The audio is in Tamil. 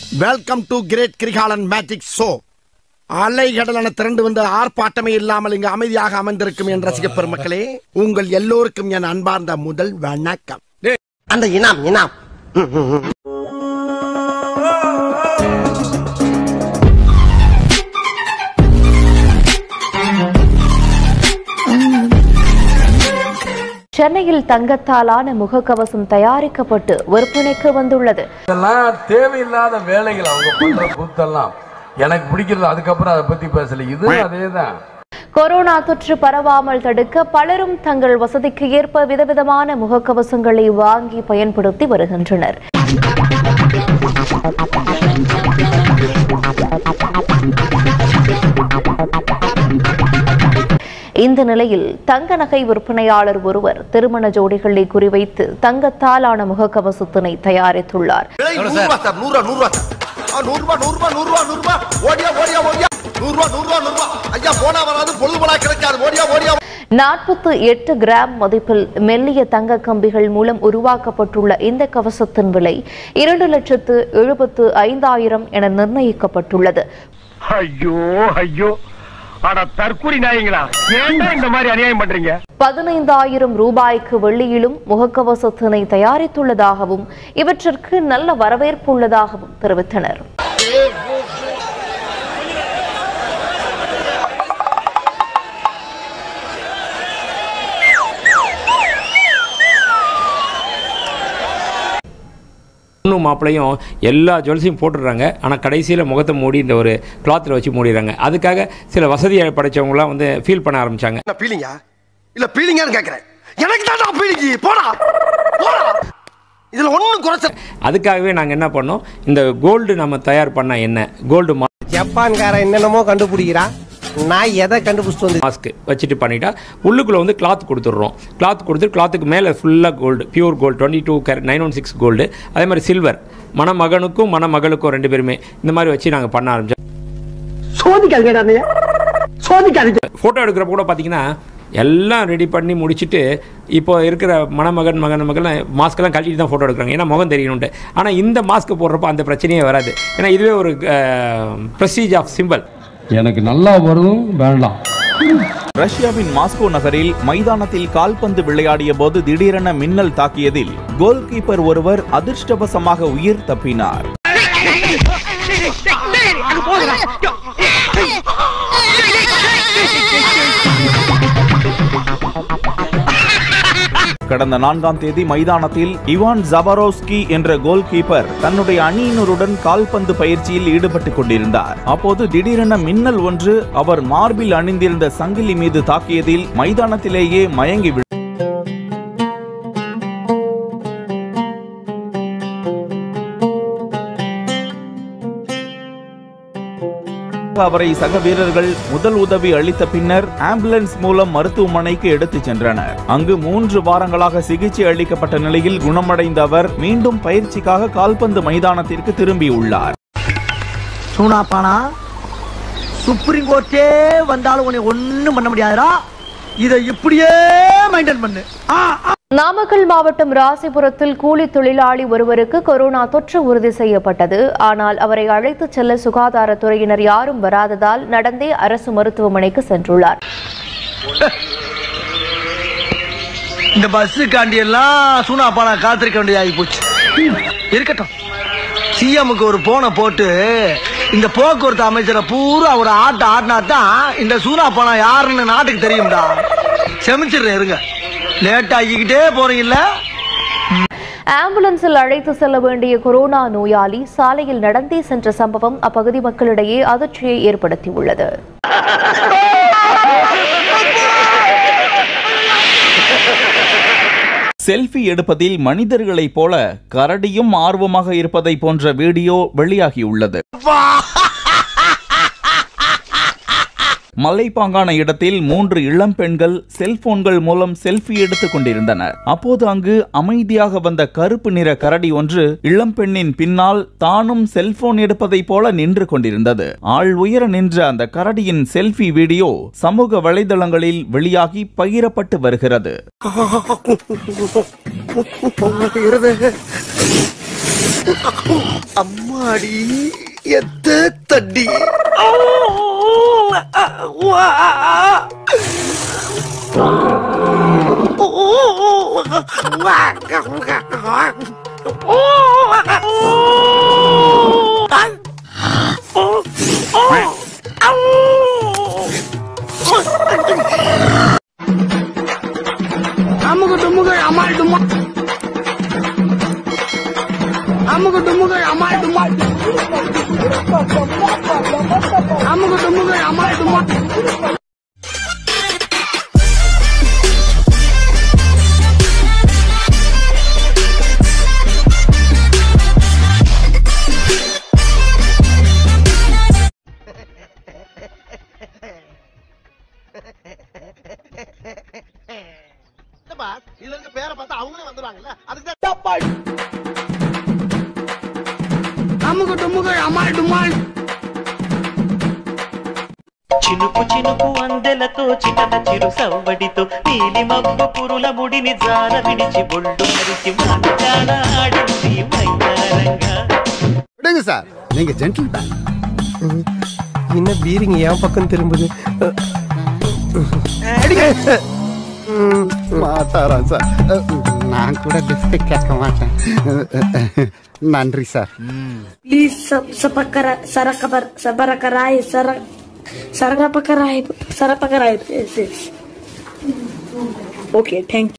Welcome to great Kirikalan magic show. அலைகடலான திரண்டு வந்த ஆர்ப்பாட்டமே இல்லாமல் இங்கு அமைதியாக அமர்ந்திருக்கும் என் ரசிக பெருமக்களே, உங்கள் எல்லோருக்கும் என் அன்பார்ந்த முதல் வணக்கம். அந்த இனாம் இனாம் சென்னையில் தங்கத்தாலான முகக்கவசம் தயாரிக்கப்பட்டு விற்பனைக்கு வந்துள்ளது. இதெல்லாம் தேவையில்லாத வேலைகள் அவங்க பண்ற கூத்தெல்லாம் எனக்கு பிடிக்கிறது. அதுக்கப்புறம் அதை பத்தி பேசல. இது அதேதான். கொரோனா தொற்று பரவாமல் தடுக்க பலரும் தங்கள் வசதிக்கு ஏற்ப விதவிதமான முகக்கவசங்களை வாங்கி பயன்படுத்தி வருகின்றனர். இந்த நிலையில் தங்க நகை விற்பனையாளர் ஒருவர் திருமண ஜோடிகளை குறிவைத்து தங்கத்தாலான முகக்கவசத்தினை தயாரித்துள்ளார். $48 கிராம் மதிப்பில் மெல்லிய தங்க கம்பிகள் மூலம் உருவாக்கப்பட்டுள்ள இந்த கவசத்தின் விலை 2,75,000 என நிர்ணயிக்கப்பட்டுள்ளது. ஐயோ ஐயோ, தற்கூரி நாயங்களா, ஏன்டா இந்த மாதிரி அநியாயம் பண்றீங்க? 15,000 ரூபாய்க்கு வெள்ளியிலும் முகக்கவசத்தினை தயாரித்துள்ளதாகவும் இவற்றிற்கு நல்ல வரவேற்பு உள்ளதாகவும் தெரிவித்தனர். பொண்ணும் மாப்பிளையும் எல்லா ஜுவல்ஸையும் போட்டுடுறாங்க. ஆனால் கடைசியில் முகத்தை மூடி இந்த ஒரு கிளாத்தில் வச்சு மூடிடுறாங்க. அதுக்காக சில வசதியை படைச்சவங்களாம் வந்து ஃபீல் பண்ண ஆரம்பிச்சாங்க. அதுக்காகவே நாங்கள் என்ன பண்ணோம், இந்த கோல்டு நம்ம தயார் பண்ண என்ன கோல்டு ஜப்பான்காரன் என்னென்னமோ கண்டுபிடிக்கிறான், நான் எதை கண்டுபிடிச்சிட்டு வந்து மாஸ்க் வச்சுட்டு பண்ணிட்டா உள்ளுக்குள்ள வந்து கிளாத் கொடுத்துட்றோம். கிளாத் கொடுத்துட்டு கிளாத்துக்கு மேலே ஃபுல்லாக gold, pure gold 22 carat 916 gold, அதே மாதிரி சில்வர். மணமகனுக்கும் மணமகளுக்கும் 2 பேருமே இந்த மாதிரி வச்சு நாங்கள் பண்ண ஆரம்பிச்சோம். ஃபோட்டோ எடுக்கிறப்ப கூட பார்த்தீங்கன்னா எல்லாம் ரெடி பண்ணி முடிச்சுட்டு இப்போ இருக்கிற மணமகன் மகள் மாஸ்க்கெல்லாம் கழட்டிட்டு தான் ஃபோட்டோ எடுக்கிறாங்க. ஏன்னா முகம் தெரியணுன்ட்டு. ஆனால் இந்த மாஸ்க் போடுறப்போ அந்த பிரச்சனையே வராது. ஏன்னா இதுவே ஒரு ப்ரெஸ்டீஜ் ஆஃப் சிம்பிள். எனக்கு நல்லா வரும் வேண்டாம். ரஷ்யாவின் மாஸ்கோ நகரில் மைதானத்தில் கால்பந்து விளையாடிய போது திடீரென மின்னல் தாக்கியதில் கோல் கீப்பர் ஒருவர் அதிர்ஷ்டவசமாக உயிர் தப்பினார். கடந்த 4ஆம் தேதி மைதானத்தில் இவான் ஜபரோஸ்கி என்ற கோல் கீப்பர் தன்னுடைய அணியினருடன் கால்பந்து பயிற்சியில் ஈடுபட்டுக் கொண்டிருந்தார். அப்போது திடீரென மின்னல் ஒன்று அவர் மார்பில் அணிந்திருந்த சங்கிலி மீது தாக்கியதில் மைதானத்திலேயே மயங்கி அவரை சக வீரர்கள் முதல் உதவி அளித்த பின்னர் ஆம்புலன்ஸ் மூலம் மருத்துவமனைக்கு எடுத்துச் சென்றனர். அங்கு 3 வாரங்களாக சிகிச்சை அளிக்கப்பட்ட நிலையில் குணமடைந்த அவர் மீண்டும் பயிற்சிக்காக கால்பந்து மைதானத்திற்கு திரும்பியுள்ளார். சூனாப்பானா சுப்ரீம் கோர்ட்டே வந்தாலும் உன்னை ஒண்ணும் பண்ண முடியாதுடா, இதை இப்படியே மெயின்டைன் பண்ணு. நாமக்கல் மாவட்டம் ராசிபுரத்தில் கூலி தொழிலாளி ஒருவருக்கு கொரோனா தொற்று உறுதி செய்யப்பட்டது. ஆனால் அவரை அழைத்து செல்ல சுகாதாரத்துறையினர் யாரும் வராததால் நடந்தே அரசு மருத்துவமனைக்கு சென்றுள்ளார். இந்த பஸ்ஸுக்காண்டி எல்லாம் சூனாப்பானா காத்திருக்க வேண்டியதாகி போச்சு. இருக்கட்டும், சிஎம்க்கு ஒரு போனை போட்டு இந்த போக்குவரத்து அமைச்சரை பூரா ஒரு ஆடினாதான் இந்த சூனாப்பானா யாருன்னு நாட்டுக்கு தெரியும்டா. செமிச்சிடுறேன், இருங்க. லேட் ஆகிக்கிட்டே போறீங்கல்ல. ஆம்புலன்ஸில் அழைத்து செல்ல வேண்டிய கொரோனா நோயாளி சாலையில் நடந்தே சென்ற சம்பவம் அப்பகுதி மக்களிடையே அதிர்ச்சியை ஏற்படுத்தியுள்ளது. செல்ஃபி எடுப்பதில் மனிதர்களைப் போல கரடியும் ஆர்வமாக இருப்பதை போன்ற வீடியோ வெளியாகியுள்ளது. மலைப்பாங்கான இடத்தில் 3 இளம் பெண்கள் செல்போன்கள் மூலம் செல்ஃபி எடுத்துக் கொண்டிருந்தனர். அப்போது அங்கு அமைதியாக வந்த கருப்பு நிற கரடி ஒன்று இளம் பெண்ணின் பின்னால் தானும் செல்போன் எடுப்பதை போல நின்று கொண்டிருந்தது. ஆள் உயர நின்ற அந்த கரடியின் செல்ஃபி வீடியோ சமூக வலைதளங்களில் வெளியாகி பகிரப்பட்டு வருகிறது. அம்மாடி எத்த தட்டி அமுக டுமுக அமால் டுமா அமுக டுமுக அமால் டுமா அமுக டுமுக அமால் டுமா இதுல இருக்க பேரை பார்த்தா அவங்களே வந்துருவாங்கல்ல அதுக்கு அமுக டுமுக அமால் டுமால் చినుకు చినుకు అందెలతో చిటన చిరు సవ్వడితో నీలి మబ్బు పురుల ముడిని జార విడిచి బొళ్ళు మరిచి మాట్లాడ ఆడింది మైదారంగా விடுங்க சார், நீங்க ஜென்டில் மேன். என்ன பீரிங் என் பக்கம் திரும்புது மாட்டாரா சார்? நான் கூட லிஃப்ட் கேட்க மாட்டேன். நன்றி சார். ப்ளீஸ் சரக்கராய் சரகப்பக்கராய் ஓகே, தேங்க்யூ.